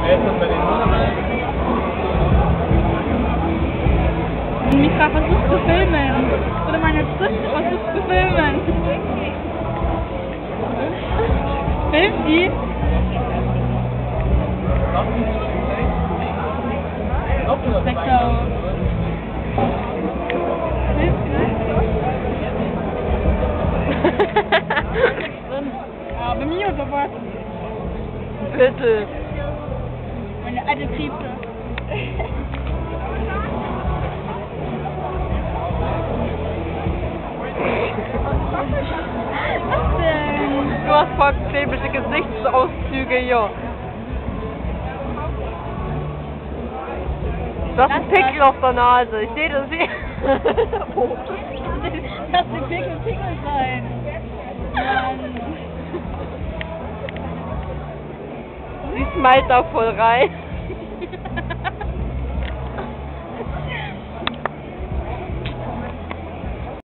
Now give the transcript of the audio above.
Und mich fragt, was ist zu filmen? Oder meine Schrift, was ist zu filmen? Filmt die? Sektor. Ja, bei mir oder was? Bitte. Meine alte Krebse. Was denn? Du hast voll chemische Gesichtsauszüge hier. Du hast einen Pickel auf der Nase. Ich sehe das hier. Oh. Lass den Pickel sein. Mann. Sie smilet da voll rein.